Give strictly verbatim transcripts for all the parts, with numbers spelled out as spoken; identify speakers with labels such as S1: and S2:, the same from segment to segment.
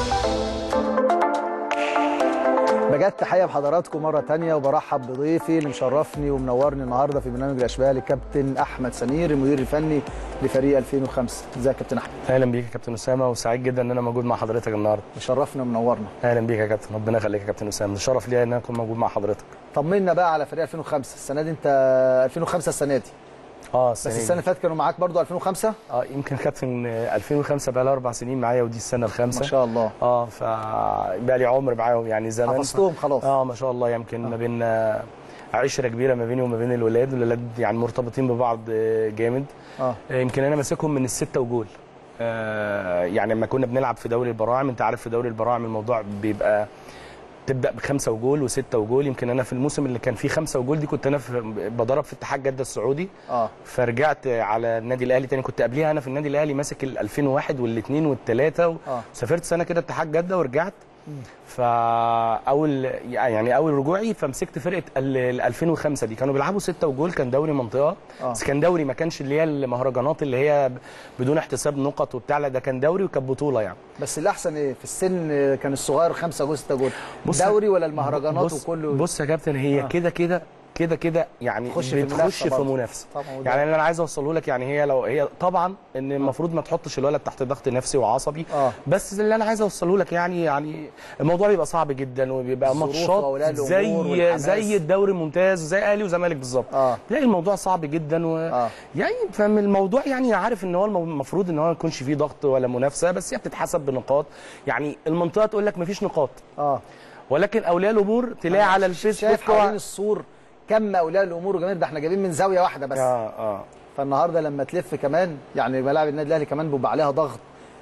S1: بجد تحيه بحضراتكم مره ثانيه، وبرحب بضيفي اللي مشرفني ومنورني النهارده في برنامج الاشبال الكابتن احمد سمير المدير الفني لفريق ألفين وخمسة. ازيك يا كابتن احمد؟
S2: اهلا بيك يا كابتن اسامه، وسعيد جدا ان انا موجود مع حضرتك النهارده.
S1: مشرفنا ومنورنا.
S2: اهلا بيك يا كابتن، ربنا يخليك يا كابتن اسامه، الشرف ليا ان انا اكون موجود مع حضرتك.
S1: طمنا بقى على فريق ألفين وخمسة السنه دي. انت ألفين وخمسة السنه دي
S2: اه
S1: بس السنه اللي فاتت كانوا معاك برضو ألفين وخمسة.
S2: اه يمكن كابتن ألفين وخمسة بقى لها اربع سنين معايا، ودي السنه الخامسه
S1: ما شاء الله.
S2: اه فبقى لي عمر معاهم يعني زمان
S1: حفظتهم خلاص.
S2: اه ما شاء الله. يمكن آه. ما بين عشره كبيره ما بيني وما بين الولاد، والولاد يعني مرتبطين ببعض جامد.
S1: اه
S2: يمكن انا ماسكهم من السته وجول. آه يعني لما كنا بنلعب في دوري البراعم، انت عارف في دوري البراعم الموضوع بيبقى تبدا بخمسه وجول وسته وجول. يمكن انا في الموسم اللي كان فيه خمسه وجول دي كنت انا بدرب في اتحاد جده السعودي.
S1: اه
S2: فرجعت على النادي الاهلي تاني. كنت قبليها انا في النادي الاهلي ماسك ال ألفين وواحد والاثنين والثلاثه و...
S1: اه
S2: سافرت سنه كده اتحاد جده ورجعت. فاول يعني اول رجوعي فمسكت فرقه ال ألفين وخمسة دي، كانوا بيلعبوا سته وجول، كان دوري منطقه.
S1: آه.
S2: بس كان دوري، ما كانش اللي هي المهرجانات اللي هي بدون احتساب نقط وبتاع، لا ده كان دوري وكانت بطوله يعني.
S1: بس اللي احسن ايه في السن كان الصغير خمسة جول ستة جول، دوري ولا المهرجانات
S2: بص
S1: وكله؟
S2: بص يا كابتن، هي
S1: آه.
S2: كده كده كده كده يعني
S1: بتخش
S2: بتخش
S1: في
S2: في منافسه. يعني اللي انا عايز اوصله لك يعني هي لو هي طبعا ان المفروض ما تحطش الولد تحت ضغط نفسي وعصبي.
S1: آه.
S2: بس اللي انا عايز اوصله لك يعني يعني الموضوع بيبقى صعب جدا، وبيبقى ماتشات زي زي الدوري الممتاز زي اهلي وزمالك بالظبط.
S1: آه.
S2: تلاقي الموضوع صعب جدا و
S1: آه.
S2: يعني فاهم الموضوع. يعني عارف ان هو المفروض ان هو ما يكونش فيه ضغط ولا منافسه، بس هي بتتحسب بنقاط. يعني المنطقه تقول لك ما فيش نقاط،
S1: اه
S2: ولكن اولياء الامور تلاقي على الفيسبوك
S1: شايف حوالين السور كم اولياء الامور وجماهير، ده احنا جايبين من زاويه واحده بس.
S2: اه اه
S1: فالنهارده لما تلف كمان يعني ملاعب النادي الاهلي كمان بيبقى عليها ضغط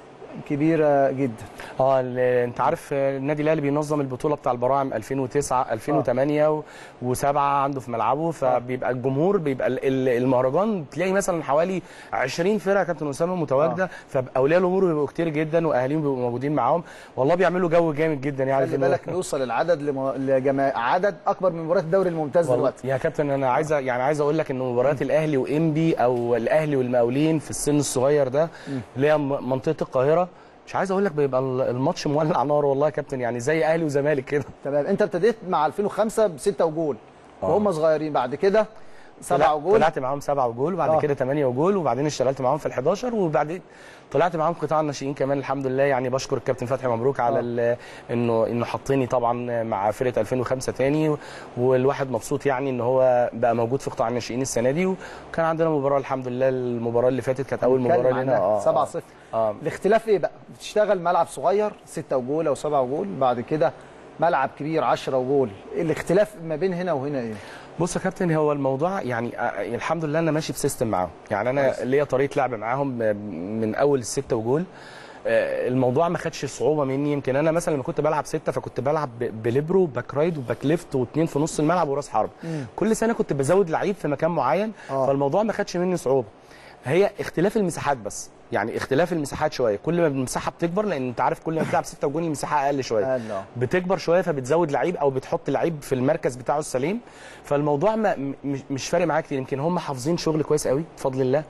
S1: كبيره جدا.
S2: اه انت عارف النادي الاهلي بينظم البطوله بتاع البراعم ألفين وتسعة ألفين وثمانية و7 عنده في ملعبه، فبيبقى الجمهور بيبقى المهرجان تلاقي مثلا حوالي عشرين فرقه كابتن اسامه متواجده. آه. فاولياء الامور بيبقوا كتير جدا واهاليهم بيبقوا موجودين معاهم، والله بيعملوا جو جامد جدا. يعني
S1: خلي بالك بيوصل العدد لجماعه عدد اكبر من مباريات الدوري الممتاز دلوقتي.
S2: يا كابتن انا عايز يعني عايز اقول لك ان مباريات الاهلي وانبي او الاهلي والمقاولين في السن الصغير ده اللي هي منطقه القاهره، مش عايز اقول لك بيبقى الماتش مولع نار والله يا كابتن، يعني زي اهلي وزمالك كده.
S1: تمام. انت ابتديت مع ألفين وخمسة بستة وجول وهم صغيرين، بعد كده سبعة وجول،
S2: طلعت معاهم سبعة وجول، وبعد آه. كده ثمانية وجول، وبعدين اشتغلت معاهم في الحداشر، وبعدين طلعت معاهم قطاع الناشئين كمان الحمد لله. يعني بشكر الكابتن فتحي مبروك على آه. انه انه حطني طبعا مع فرقه ألفين وخمسة تاني، والواحد مبسوط يعني ان هو بقى موجود في قطاع الناشئين السنه دي. وكان عندنا مباراه الحمد لله، المباراه اللي فاتت كانت اول مباراه لنا
S1: اه سبعة صفر.
S2: آه.
S1: الاختلاف ايه بقى؟ بتشتغل ملعب صغير ستة وجول او سبعة وجول، بعد كده ملعب كبير عشرة وجول، الاختلاف ما بين هنا وهنا ايه؟
S2: بص يا كابتن، هو الموضوع يعني الحمد لله انا ماشي بسيستم معاهم. يعني انا ليا طريقه لعب معاهم من اول السته وجول. الموضوع ما خدش صعوبه مني. يمكن انا مثلا لما كنت بلعب سته فكنت بلعب بليبرو باك رايد وباك ليفت واثنين في نص الملعب وراس حرب. مم. كل سنه كنت بزود لعيب في مكان معين. آه. فالموضوع ما خدش مني صعوبه، هي اختلاف المساحات بس. يعني اختلاف المساحات شويه، كل ما المساحه بتكبر، لان انت عارف كل ما بتلعب سته وجول المساحه اقل شويه، بتكبر شويه فبتزود لعيب او بتحط لعيب في المركز بتاعه السليم. فالموضوع ما مش فارق معاك كتير. يمكن هم حافظين شغل كويس قوي بفضل الله.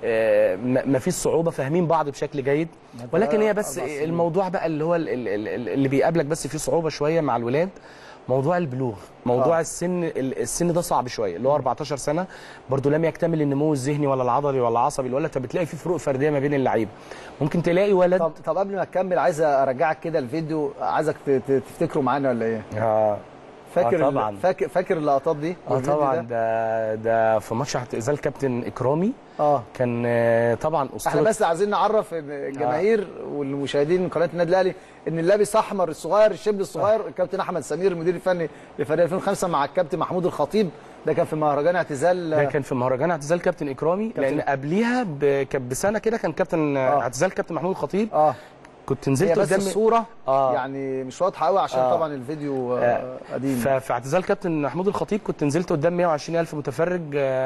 S2: آه ما فيش صعوبه، فاهمين بعض بشكل جيد. ولكن هي بس الموضوع بقى اللي هو اللي بيقابلك بس فيه صعوبه شويه مع الولاد، موضوع البلوغ، موضوع آه. السن السن ده صعب شويه، اللي هو أربعتاشر سنه برضو لم يكتمل النمو الذهني ولا العضلي ولا العصبي الولد، فبتلاقي في فروق فرديه ما بين اللعيبه. ممكن تلاقي ولد.
S1: طب طب قبل ما تكمل عايز ارجعك كده الفيديو، عايزك تفتكره معانا ولا ايه؟
S2: اه
S1: فاكر
S2: آه طبعا.
S1: فاكر فاكر اللقطات دي؟
S2: اه طبعا. ده ده في ماتش اعتزال كابتن اكرامي.
S1: اه
S2: كان طبعا اسطوره.
S1: احنا بس عايزين نعرف الجماهير آه. والمشاهدين قناه النادي الاهلي ان اللابس احمر الصغير الشبل الصغير آه. الكابتن احمد سمير المدير الفني لفريق ألفين وخمسة مع الكابتن محمود الخطيب. ده كان في مهرجان اعتزال
S2: ده كان في مهرجان اعتزال كابتن اكرامي، كابتن. لان قبليها بسنه كده كان كابتن آه. اعتزال كابتن محمود الخطيب.
S1: اه
S2: كنت نزلت
S1: قدام الصوره
S2: آه.
S1: يعني مش واضحه قوي عشان آه. طبعا الفيديو آه. قديم.
S2: ففي اعتزال كابتن محمود الخطيب كنت نزلت قدام مية وعشرين ألف متفرج،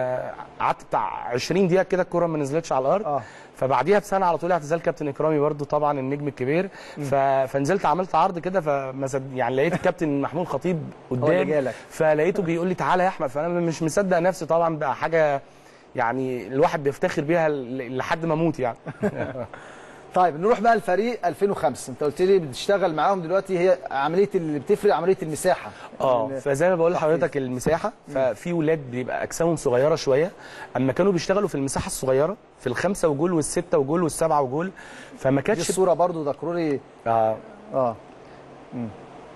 S2: قعدت آه. بتاع عشرين دقيقه كده الكوره ما نزلتش على الارض. آه. فبعديها بسنه على طول اعتزال كابتن اكرامي برده طبعا النجم الكبير. ف... فنزلت عملت عرض كده، فمسد يعني لقيت الكابتن محمود الخطيب قدام، فلقيته بيقول لي تعالى يا احمد، فانا مش مصدق نفسي طبعا، بقى حاجه يعني الواحد بيفتخر بيها لحد ما اموت يعني.
S1: طيب نروح بقى لفريق ألفين وخمسة، انت قلت لي بتشتغل معاهم دلوقتي، هي عمليه اللي بتفرق عمليه المساحه.
S2: اه
S1: يعني
S2: فزي ما بقول لحضرتك المساحه، ففي ولاد بيبقى اجسامهم صغيره شويه، اما كانوا بيشتغلوا في المساحه الصغيره في الخمسه وجول والسته وجول والسبعه وجول، فما
S1: دي
S2: كانتش
S1: الصوره برضو ده كروري.
S2: اه
S1: اه مم.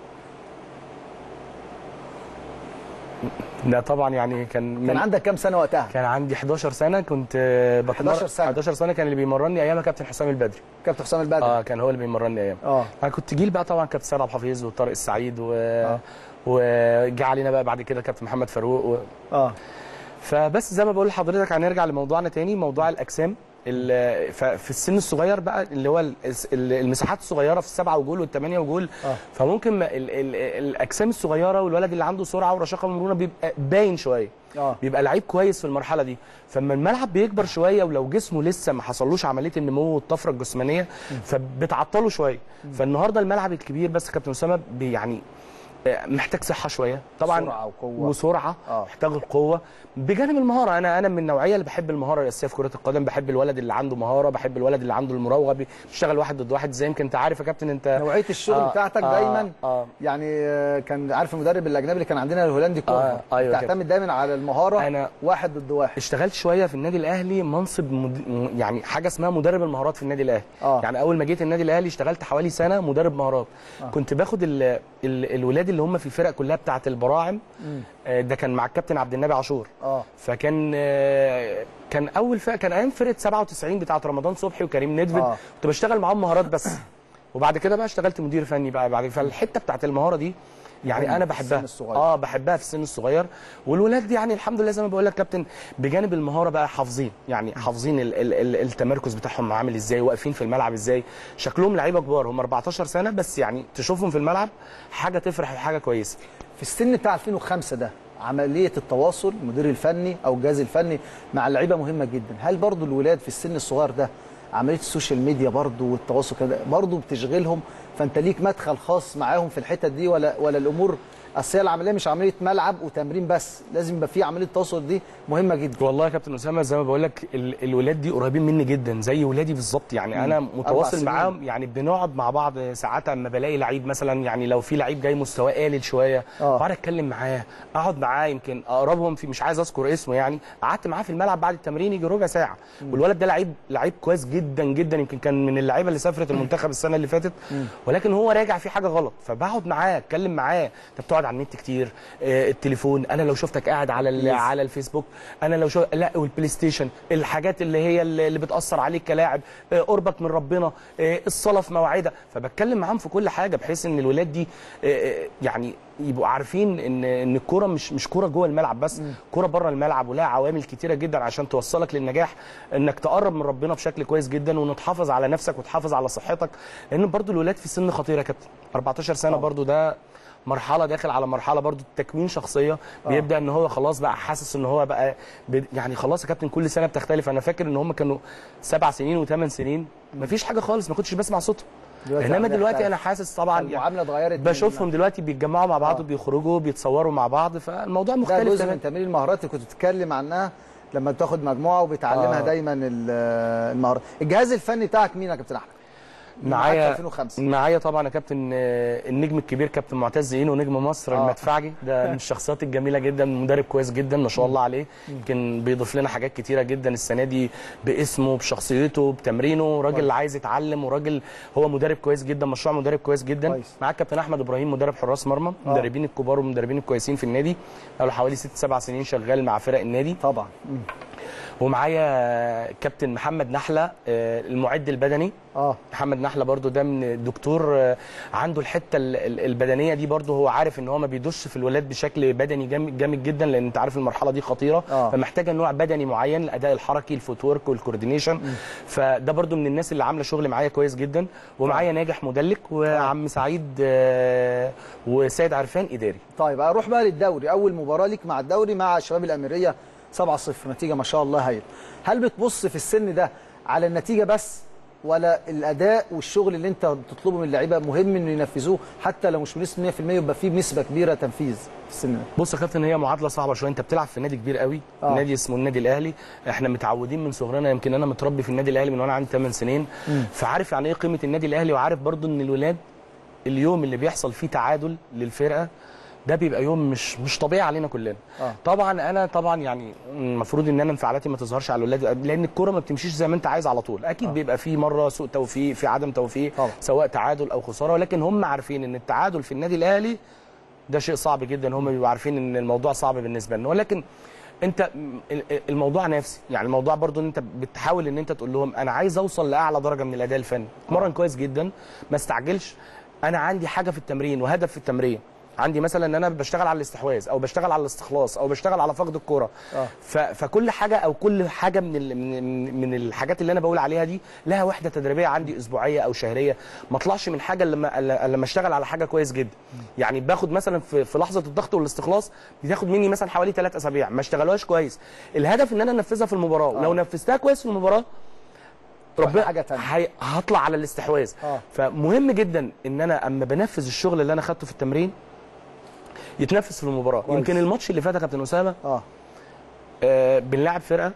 S2: ده طبعا يعني كان من
S1: كان عندك كام سنه وقتها؟
S2: كان عندي حداشر سنه، كنت بتمرن
S1: حداشر سنة.
S2: حداشر سنه. كان اللي بيمرني ايامها كابتن حسام البدري.
S1: كابتن حسام البدري.
S2: اه كان هو اللي بيمرني ايام.
S1: اه
S2: انا كنت جيل بقى طبعا كابتن سيد عبد الحفيظ وطارق السعيد و
S1: آه.
S2: وجا علينا بقى بعد كده كابتن محمد فاروق و...
S1: اه
S2: فبس زي ما بقول لحضرتك هنرجع لموضوعنا تاني، موضوع الاجسام. ال- ففي السن الصغير بقى اللي هو ال- ال- المساحات الصغيره في السبعه وجول والثمانيه وجول،
S1: آه.
S2: فممكن ما- ال- ال- الاجسام الصغيره والولد اللي عنده سرعه ورشاقه ومرونه بيبقى باين شويه،
S1: اه
S2: بيبقى لعيب كويس في المرحله دي. فلما الملعب بيكبر شويه ولو جسمه لسه ما حصلوش عمليه النمو والطفره الجسمانيه فبتعطله شويه. فالنهارده الملعب الكبير بس كابتن اسامه بي- يعني محتاج صحه شويه طبعا،
S1: سرعة وقوة.
S2: وسرعه
S1: آه.
S2: محتاج القوه بجانب المهاره. انا انا من النوعيه اللي بحب المهاره الاساسيه في كره القدم، بحب الولد اللي عنده مهاره، بحب الولد اللي عنده المراوغه، بيشتغل واحد ضد واحد زي يمكن انت عارف يا كابتن. انت
S1: نوعيه الشغل
S2: آه
S1: بتاعتك
S2: آه
S1: دايما
S2: آه
S1: يعني آه، كان عارف المدرب الاجنبي اللي كان عندنا الهولندي كوفر،
S2: آه أيوة
S1: بتعتمد دايما على المهاره،
S2: أنا
S1: واحد ضد واحد.
S2: اشتغلت شويه في النادي الاهلي منصب مد... يعني حاجه اسمها مدرب المهارات في النادي الاهلي.
S1: آه.
S2: يعني اول ما جيت النادي الاهلي اشتغلت حوالي سنه مدرب مهارات.
S1: آه.
S2: كنت باخد ال... ال... الولاد اللي هم في الفرق كلها بتاعه البراعم.
S1: مم.
S2: آه، ده كان مع الكابتن عبد النبي عاشور.
S1: اه
S2: فكان آه، كان اول فرقه كان ايام فرقه سبعة وتسعين بتاعه رمضان صبحي وكريم ندفد.
S1: آه.
S2: كنت بشتغل معاهم مهارات بس، وبعد كده بقى اشتغلت مدير فني بقى بعد. فالحته بتاعه المهاره دي يعني انا
S1: في
S2: بحبها
S1: السن الصغير.
S2: اه بحبها في السن الصغير. والولاد دي يعني الحمد لله زي ما بقول لك كابتن بجانب المهاره بقى حافظين، يعني حافظين ال ال ال التمركز بتاعهم عامل ازاي، واقفين في الملعب ازاي، شكلهم لعيبه كبار، هم أربعتاشر سنه بس يعني تشوفهم في الملعب حاجه تفرح وحاجه كويسه.
S1: في السن بتاع ألفين وخمسة ده عمليه التواصل المدير الفني او الجهاز الفني مع اللعيبه مهمه جدا. هل برضو الولاد في السن الصغير ده عمليه السوشيال ميديا برضو والتواصل كده برضو بتشغلهم، فانت ليك مدخل خاص معاهم في الحته دي، ولا ولا الامور اصل هي العمليه مش عمليه ملعب وتمرين بس، لازم يبقى في عمليه تواصل دي مهمه جدا؟
S2: والله يا كابتن اسامه زي ما بقول لك ال- الولاد دي قريبين مني جدا زي ولادي بالظبط. يعني انا متواصل معاهم، يعني بنقعد مع بعض ساعات اما بلاقي لعيب مثلا، يعني لو في لعيب جاي مستواه قليل شويه
S1: آه.
S2: بقعد اتكلم معاه، اقعد معاه. يمكن اقربهم في مش عايز اذكر اسمه، يعني قعدت معاه في الملعب بعد التمرين يجي ربع ساعه. مم. والولد ده لعيب لعيب كويس جدا جدا، يمكن كان من اللعيبه اللي سافرت المنتخب السنه اللي فاتت. مم. ولكن هو راجع في حاجه غلط، فبقعد معاه اتكلم معاه. انت بتقعد على النت كتير، آه التليفون، انا لو شفتك قاعد على ال- على الفيسبوك، انا لو شو لا والبلاي ستيشن، الحاجات اللي هي اللي بتاثر عليك كلاعب، آه قربك من ربنا، آه الصلاه في مواعيدها. فبتكلم معاهم في كل حاجه بحيث ان الولاد دي آه يعني يبقوا عارفين ان ان الكوره مش مش كوره جوه الملعب بس، كوره بره الملعب، ولها عوامل كتيره جدا عشان توصلك للنجاح، انك تقرب من ربنا بشكل كويس جدا، وان تحافظ على نفسك وتحافظ على صحتك. لان برضو الولاد في سن خطير يا كابتن، أربعتاشر سنه
S1: أوه.
S2: برضو ده مرحله داخل على مرحله برضو تكوين شخصيه.
S1: آه.
S2: بيبدا ان هو خلاص بقى حاسس ان هو بقى ب... يعني خلاص يا كابتن كل سنه بتختلف. انا فاكر ان هم كانوا سبع سنين وثمان سنين مفيش حاجه خالص، ما كنتش بسمع صوتهم. انما دلوقتي انا حاسس طبعا
S1: المعامله اتغيرت،
S2: بشوفهم دلوقتي بيتجمعوا مع بعض وبيخرجوا بيتصوروا مع بعض، فالموضوع مختلف
S1: ده جزء
S2: تماما.
S1: من تمرين المهارات اللي كنت بتتكلم عنها لما بتاخد مجموعه وبتعلمها. آه. دايما المهارات. الجهاز الفني بتاعك مين يا كابتن احمد؟
S2: معايا
S1: ألفين وخمسة.
S2: معايا طبعا يا كابتن النجم الكبير كابتن معتز اينو، نجم مصر. آه. المدفعجي ده من الشخصيات الجميله جدا، مدرب كويس جدا ما شاء الله عليه. يمكن بيضيف لنا حاجات كتيره جدا السنه دي باسمه بشخصيته بتمرينه، راجل عايز يتعلم، وراجل هو مدرب كويس جدا، مشروع مدرب كويس جدا. معاك كابتن احمد ابراهيم مدرب حراس مرمى،
S1: آه.
S2: مدربين الكبار والمدربين الكويسين في النادي، بقاله حوالي ست سبع سنين شغال مع فرق النادي
S1: طبعا. مم.
S2: ومعايا كابتن محمد نحله المعد البدني.
S1: اه
S2: محمد نحله برضو ده من الدكتور عنده الحته البدنيه دي، برضو هو عارف ان هو ما بيدوش في الولاد بشكل بدني جامد, جامد جدا، لان انت عارف المرحله دي خطيره. آه. فمحتاجه نوع بدني معين، الاداء الحركي، الفوت ورك والكوردينيشن. فده برضو من الناس اللي عامله شغل معايا كويس جدا. ومعايا ناجح مدلك، وعم سعيد وسيد عرفان اداري.
S1: طيب اروح بقى للدوري. اول مباراه ليك مع الدوري مع الشباب الاميريه سبعة صفر، نتيجه ما شاء الله هايله. هل بتبص في السن ده على النتيجه بس، ولا الاداء والشغل اللي انت بتطلبه من اللعيبه مهم انه ينفذوه حتى لو مش بنسبه مية في المية يبقى في نسبه كبيره تنفيذ في السن ده؟
S2: بص يا كابتن، هي معادله صعبه شويه. انت بتلعب في نادي كبير قوي، آه. نادي اسمه النادي الاهلي. احنا متعودين من صغرنا، يمكن انا متربي في النادي الاهلي من وانا عندي ثمان سنين، م. فعارف يعني ايه قيمه النادي الاهلي، وعارف برضو ان الولاد اليوم اللي بيحصل فيه تعادل للفرقه ده بيبقى يوم مش مش طبيعي علينا كلنا. آه. طبعا انا طبعا يعني المفروض ان انا انفعالاتي ما تظهرش على الاولاد، لان الكوره ما بتمشيش زي ما انت عايز على طول. اكيد آه. بيبقى في مره سوء توفيق، في عدم توفيق، آه. سواء تعادل او خساره، ولكن هم عارفين ان التعادل في النادي الاهلي ده شيء صعب جدا. هم بيبقوا عارفين ان الموضوع صعب بالنسبه لنا، ولكن انت الموضوع نفسي، يعني الموضوع برضو ان انت بتحاول ان انت تقول لهم انا عايز اوصل لاعلى درجه من الاداء الفني، اتمرن كويس جدا، ما استعجلش. انا عندي حاجه في التمرين وهدف في التمرين، عندي مثلا ان انا بشتغل على الاستحواذ او بشتغل على الاستخلاص او بشتغل على فقد الكره. آه. فكل حاجه او كل حاجه من ال... من من الحاجات اللي انا بقول عليها دي لها وحده تدريبيه عندي اسبوعيه او شهريه. ما اطلعش من حاجه لما لما اشتغل على حاجه كويس جدا. يعني باخد مثلا في, في لحظه الضغط والاستخلاص بتاخد مني مثلا حوالي ثلاث اسابيع ما اشتغلوهاش كويس. الهدف ان انا انفذها في المباراه، ولو آه. نفذتها كويس في المباراه ربنا حاجه ثانيه هطلع على الاستحواذ. آه. فمهم جدا ان انا اما بنفذ الشغل اللي انا خدته في التمرين يتنفذ في المباراه. كويس. يمكن الماتش اللي فات يا كابتن اسامه اه, آه بنلعب فرقه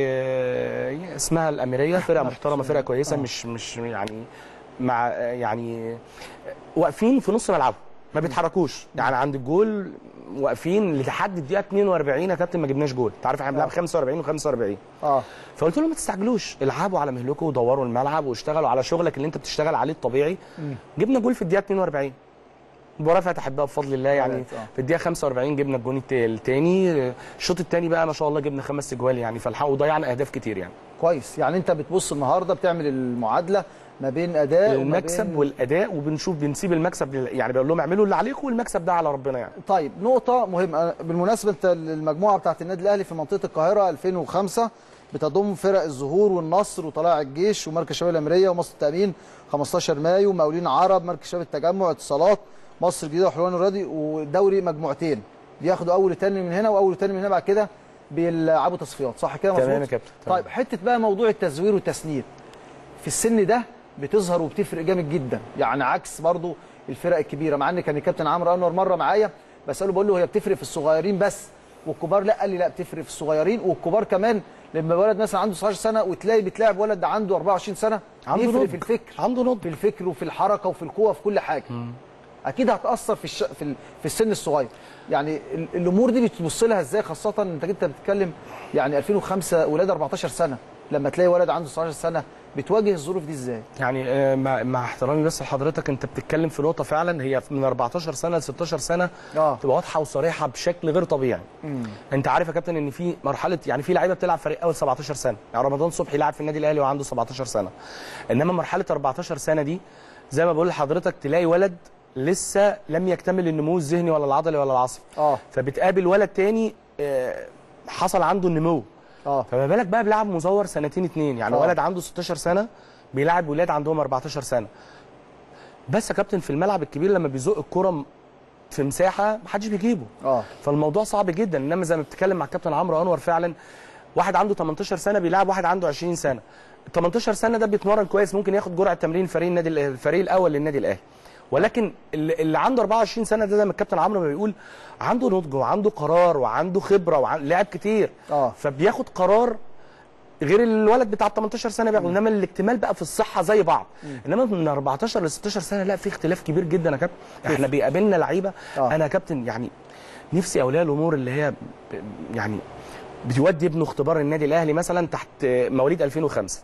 S2: آه اسمها الاميريه، فرقه محترمه، فرقه كويسه. آه. مش مش يعني مع يعني واقفين في نص ملعبهم ما بيتحركوش، يعني عند الجول واقفين لحد الدقيقه اتنين واربعين يا كابتن ما جبناش جول. انت عارف احنا بنلعب خمسة واربعين وخمسة واربعين. اه فقلت لهم ما تستعجلوش، العبوا على مهلكم ودوروا الملعب واشتغلوا على شغلك اللي انت بتشتغل عليه الطبيعي. م. جبنا جول في الدقيقه اتنين واربعين، المباراه فتحت بقى بفضل الله. يعني في الدقيقه خمسة واربعين جبنا الجون الثاني، الشوط الثاني بقى ما شاء الله جبنا خمس اجوال يعني، فالحقوا وضيعنا اهداف كتير يعني.
S1: كويس. يعني انت بتبص النهارده بتعمل المعادله ما بين اداء
S2: المكسب بين... والاداء، وبنشوف بنسيب المكسب يعني بقول لهم اعملوا اللي عليكم والمكسب ده على ربنا يعني.
S1: طيب نقطه مهمه بالمناسبه، انت المجموعه بتاعت النادي الاهلي في منطقه القاهره ألفين وخمسة بتضم فرق الزهور والنصر وطلائع الجيش ومركز شباب الاميريه ومصر التامين خمستاشر مايو ومقاولين عرب، مركز شباب التجمع، اتصالات، مصر الجديده وحلوان الرياضي، ودوري مجموعتين بياخدوا اول وثاني من هنا واول وثاني من هنا، بعد كده بيلعبوا تصفيات. صح كده مظبوط؟
S2: تمام يا كابتن.
S1: طيب حته بقى موضوع التزوير والتسنيد في السن ده بتظهر وبتفرق جامد جدا، يعني عكس برضو الفرق الكبيره. مع ان كان الكابتن عمرو انور مره معايا بساله بقول له هي بتفرق في الصغيرين بس والكبار لا؟ قال لي لا بتفرق في الصغيرين والكبار كمان. لما ولد مثلا عنده تسعتاشر سنه وتلاقي بتلاعب ولد ده عنده اربعة وعشرين سنه، بيفرق في الفكر،
S2: عنده نضج
S1: في الفكر وفي الحركه وفي القوه في كل حاجه. م. اكيد هتاثر في الش... في, ال... في السن الصغير. يعني ال... الامور دي بتبص لها ازاي؟ خاصه انت انت بتتكلم يعني ألفين وخمسة ولاد اربعتاشر سنه، لما تلاقي ولد عنده تسعتاشر سنه بتواجه الظروف دي ازاي؟
S2: يعني مع, مع احترامي بس لحضرتك، انت بتتكلم في نقطه فعلا هي من اربعتاشر سنه ل ستاشر سنه آه. تبقى واضحه وصريحه بشكل غير طبيعي. مم. انت عارف يا كابتن ان في مرحله يعني في لعيبه بتلعب فريق اول سبعتاشر سنه، يعني رمضان صبحي لعب في النادي الاهلي وعنده سبعتاشر سنه، انما مرحله اربعتاشر سنه دي زي ما بقول لحضرتك تلاقي ولد لسه لم يكتمل النمو الذهني ولا العضلي ولا العصبي. اه فبتقابل ولد تاني آه حصل عنده النمو. اه فما بالك بقى بيلعب مزور سنتين اتنين، يعني أوه. ولد عنده ستاشر سنه بيلعب ولاد عندهم اربعتاشر سنه. بس يا كابتن في الملعب الكبير لما بيزق الكوره في مساحه محدش بيجيبه. اه فالموضوع صعب جدا. انما زي ما بتتكلم مع الكابتن عمرو انور فعلا واحد عنده تمنتاشر سنه بيلعب واحد عنده عشرين سنه. ال تمنتاشر سنه ده بيتمرن كويس، ممكن ياخد جرعه تمرين فريق النادي الفريق الاول للنادي الاهلي. ولكن اللي عنده اربعة وعشرين سنه ده زي ما الكابتن عمرو ما بيقول عنده نضج وعنده قرار وعنده خبره ولعب كتير. اه فبياخد قرار غير الولد بتاع تمنتاشر سنه بياخد. انما الاكتمال بقى في الصحه زي بعض. مم. انما من اربعتاشر ل ستاشر سنه لا في اختلاف كبير جدا يا كابتن. احنا بيقابلنا لعيبه آه. انا يا كابتن يعني نفسي اولياء الامور اللي هي يعني بتودي ابنه اختبار النادي الاهلي مثلا تحت مواليد ألفين وخمسة،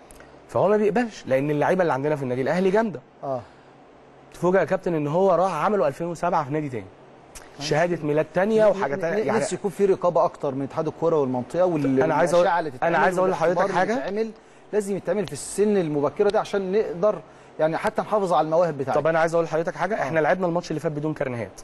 S2: فهو ما بيقبلش لان اللعيبه اللي عندنا في النادي الاهلي جامده. اه تفوجئ يا كابتن ان هو راح عمله ألفين وسبعة في نادي تاني، شهاده ميلاد ثانيه وحاجه ثانيه.
S1: يعني نفسي يكون في رقابه اكتر من اتحاد الكوره والمنطقه والاشعه
S2: انا عايز اقول انا عايز اقول لحضرتك حاجه
S1: لازم يتعمل في السن المبكره دي عشان نقدر يعني حتى نحافظ على المواهب بتاعتنا.
S2: طب انا عايز اقول لحضرتك حاجه. آه. احنا لعبنا الماتش اللي فات بدون كرنيهات.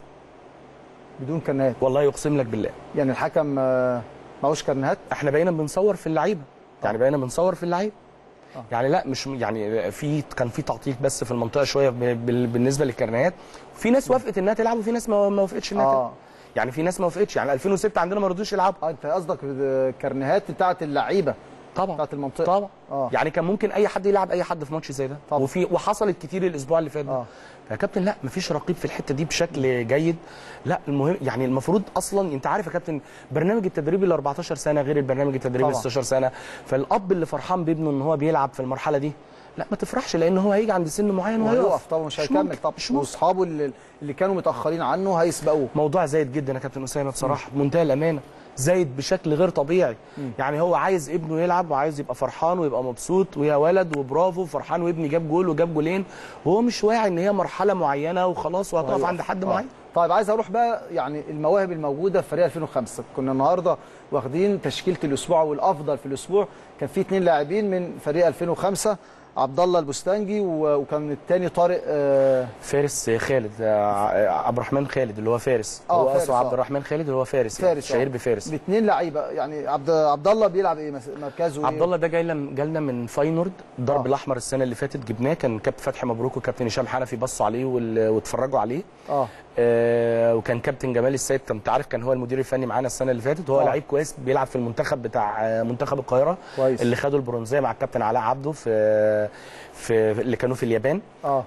S1: بدون كرنيهات والله
S2: يقسم لك بالله.
S1: يعني الحكم معهوش كرنيهات.
S2: احنا بقينا بنصور في اللعيبه. آه. يعني بقينا بنصور في اللعيبه. آه. يعني لا مش يعني في كان في تعطيل بس في المنطقه شويه بالنسبه للكرنيهات. في ناس وافقت انها تلعب وفي ناس ما وافقتش انها تلعب. يعني في ناس ما وافقتش، يعني ألفين وستة عندنا ما رضوش يلعبوا.
S1: اه انت قصدك الكرنيهات بتاعه اللعيبه
S2: طبعا
S1: بتاعت المنطقه
S2: طبعا
S1: آه.
S2: يعني كان ممكن اي حد يلعب اي حد في ماتش زي ده
S1: طبعا.
S2: وفي وحصلت كتير الاسبوع اللي فات ده
S1: آه.
S2: يا كابتن لا مفيش رقيب في الحته دي بشكل جيد. لا المهم يعني المفروض اصلا انت عارف يا كابتن برنامج التدريبي ال أربعتاشر سنه غير البرنامج التدريبي ال ستاشر سنه. فالاب اللي فرحان بابنه ان هو بيلعب في المرحله دي لا ما تفرحش لان هو هيجي عند سن معين
S1: وهيقف طبعا مش هيكمل طبعا واصحابه اللي, اللي كانوا متاخرين عنه هيسبقوه.
S2: موضوع زايد جدا يا كابتن اسامه بصراحه بمنتهى الامانه زايد بشكل غير طبيعي. مم. يعني هو عايز ابنه يلعب وعايز يبقى فرحان ويبقى مبسوط ويا ولد وبرافو فرحان وابني جاب جول وجاب جولين وهو مش واعي ان هي مرحله معينه وخلاص وهتقف عند حد معين.
S1: طيب عايز اروح بقى يعني المواهب الموجوده في فريق ألفين وخمسة. كنا النهارده واخدين تشكيله الاسبوع والافضل في الاسبوع كان في اثنين لاعبين من فريق ألفين وخمسة عبد الله البستانجي وكان الثاني طارق آه
S2: فارس خالد آه عبد الرحمن خالد اللي هو فارس
S1: اه
S2: هو اصلا عبد الرحمن خالد اللي هو فارس
S1: فارس
S2: شهير يعني. بفارس
S1: الاثنين لعيبه يعني عبد عبد الله بيلعب ايه مركزه؟
S2: عبد الله ده جاي لنا جالنا من فاينورد الضرب
S1: آه.
S2: الاحمر السنه اللي فاتت جبناه كان كابتن فتحي مبروك وكابتن هشام حنفي بصوا عليه واتفرجوا عليه
S1: اه,
S2: آه وكان كابتن جمال السيد انت عارف كان هو المدير الفني معانا السنه اللي فاتت وهو آه. لعيب كويس بيلعب في المنتخب بتاع منتخب القاهره
S1: كويس.
S2: اللي خدوا البرونزيه مع الكابتن علاء عبده في في اللي كانوا في اليابان.
S1: اه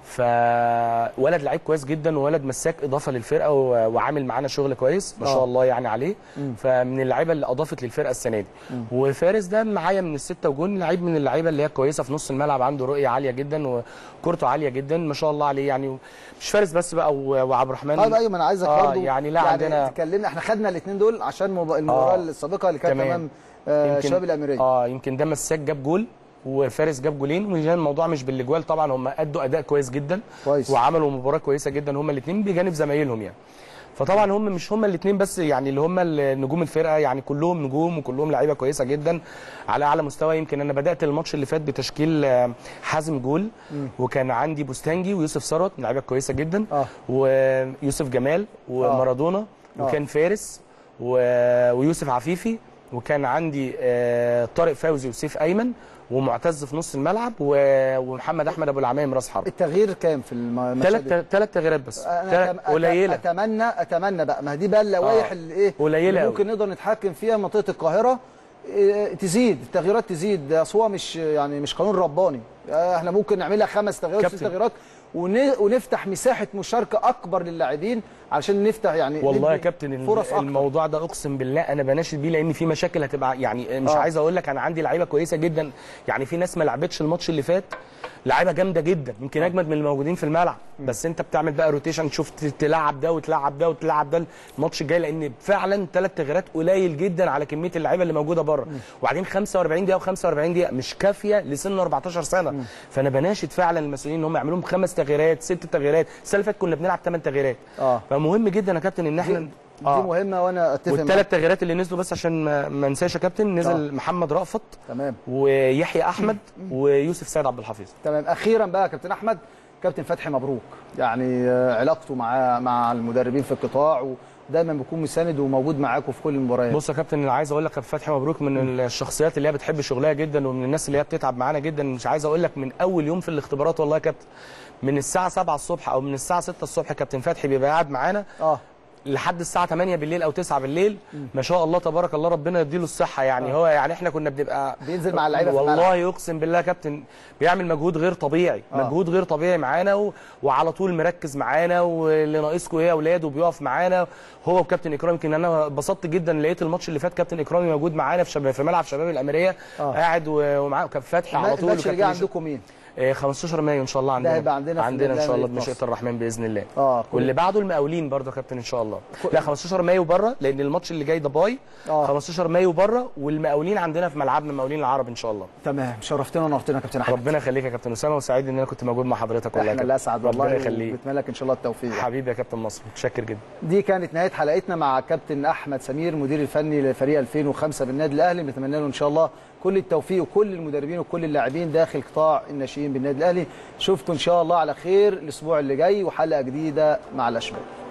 S2: فولد لعيب كويس جدا وولد مساك اضافه للفرقه وعامل معانا شغل كويس ما شاء
S1: آه.
S2: الله يعني عليه.
S1: مم.
S2: فمن اللعيبه اللي اضافت للفرقه السنه دي. مم. وفارس ده معايا من السته وجون لعيب من اللعيبه اللي هي كويسه في نص الملعب عنده رؤيه عاليه جدا وكورته عاليه جدا ما شاء الله عليه يعني مش فارس بس بقى وعبد الرحمن.
S1: طيب ايوه ما انا عايزك
S2: آه
S1: برضه
S2: يعني لا
S1: يعني
S2: عندنا
S1: تكلمنا احنا خدنا الاثنين دول عشان المباراه آه. السابقه اللي كانت امام آه شباب الاميريه.
S2: اه يمكن ده مساك جاب جول وفارس جاب جولين والموضوع مش بالاجوال طبعا هم ادوا اداء كويس جدا
S1: كويس.
S2: وعملوا مباراه كويسه جدا هم الاثنين بجانب زمايلهم يعني. فطبعا هم مش هم الاثنين بس يعني اللي هم نجوم الفرقه يعني كلهم نجوم وكلهم لعيبه كويسه جدا على اعلى مستوى. يمكن انا بدات الماتش اللي فات بتشكيل حازم جول م. وكان عندي بوستانجي ويوسف ثروت لعيبه كويسه جدا
S1: آه.
S2: ويوسف جمال ومارادونا آه. وكان فارس ويوسف عفيفي وكان عندي طارق فوزي وسيف ايمن ومعتز في نص الملعب ومحمد احمد ابو العمام راس حرب.
S1: التغيير كام في الماتش؟
S2: ثلاث ثلاث تغييرات بس
S1: قليله. اتمنى اتمنى بقى ما دي بقى اللوائح آه. اللي ايه
S2: قليله
S1: ممكن نقدر نتحكم فيها منطقه القاهره إيه تزيد التغييرات تزيد اصل هو مش يعني مش قانون رباني احنا ممكن نعملها خمس تغييرات ست تغييرات ونفتح مساحه مشاركه اكبر للاعبين علشان نفتح يعني
S2: والله يا كابتن الموضوع ده اقسم بالله انا بناشد بيه لان في مشاكل هتبقى يعني مش آه. عايز اقول لك انا عندي لعيبه كويسه جدا يعني في ناس ما لعبتش الماتش اللي فات لعيبه جامده جدا يمكن اجمد من الموجودين في الملعب بس انت بتعمل بقى روتيشن تشوف تلعب ده وتلعب ده وتلعب ده الماتش الجاي لان فعلا ثلاث تغييرات قليل جدا على كميه اللعيبه اللي موجوده بره وبعدين خمسة وأربعين دقيقه و45 دقيقه مش كافيه لسن أربعتاشر سنه. م. فانا بناشد فعلا المسؤولين ان هم يعملوا لهم خمس تغييرات ست تغييرات السنه اللي فاتت كنا بنلعب ثمان تغييرات. اه فمهم جدا يا كابتن ان احنا
S1: دي, آه. دي مهمه وانا اتفق
S2: والثلاث تغييرات اللي نزلوا بس عشان ما انساش يا كابتن نزل آه. محمد رأفت
S1: تمام
S2: ويحيى احمد ويوسف سيد عبد الحفيظ.
S1: تمام. اخيرا بقى يا كابتن احمد كابتن فتحي مبروك يعني علاقته مع مع المدربين في القطاع ودايما بيكون مساند وموجود معاكم في كل المباريات.
S2: بص يا كابتن انا عايز اقول لك كابتن فتحي مبروك من الشخصيات اللي هي بتحب شغلها جدا ومن الناس اللي هي بتتعب معانا جدا. مش عايز اقول لك من اول يوم في الاختبارات والله يا كابتن من الساعه سبعة الصبح او من الساعه ستة الصبح كابتن فتحي بيبقى قاعد معانا اه لحد الساعه ثمانية بالليل او تسعة بالليل. م. ما شاء الله تبارك الله ربنا يديله الصحه يعني. آه. هو يعني احنا كنا بنبقى
S1: بينزل مع اللعيبه في الملعب
S2: والله اقسم بالله يا كابتن بيعمل مجهود غير طبيعي. آه. مجهود غير طبيعي معانا و... وعلى طول مركز معانا واللي ناقصكم ايه يا اولاد وبيقف معانا هو وكابتن اكرامي. يمكن انا اتبسطت جدا لقيت الماتش اللي فات كابتن اكرامي موجود معانا في شباب في ملعب شباب الاميريه. آه. قاعد ومعاه كابتن فتحي على طول.
S1: الماتش اللي جاي عندكم مين؟
S2: خمستاشر مايو ان شاء الله عندنا.
S1: ده هيبقى عندنا
S2: عندنا ان شاء الله بمشيئه الرحمن باذن الله.
S1: اه
S2: واللي بعده المقاولين برضه يا كابتن ان شاء الله. لا خمستاشر مايو بره لان الماتش اللي جاي ده باي. آه. خمستاشر مايو بره والمقاولين عندنا في ملعبنا المقاولين العرب ان شاء الله.
S1: تمام. شرفتنا ونورتنا يا كابتن احمد.
S2: ربنا يخليك يا كابتن اسامه وسعيد ان انا كنت موجود مع حضرتك والله.
S1: احنا اللي اسعد والله.
S2: ربنا يخليك.
S1: بتمنى لك ان شاء الله التوفيق.
S2: حبيبي يا كابتن مصر متشكر جدا.
S1: دي كانت نهايه حلقتنا مع كابتن احمد سمير مدير الفني لفريق ألفين وخمسة بالنادي الاهلي. بنتمنى له ان شاء الله كل التوفيق وكل المدربين وكل اللاعبين داخل قطاع الناشئين بالنادي الاهلي. شفتوا ان شاء الله على خير الاسبوع اللي جاي وحلقه جديده مع الاشبال.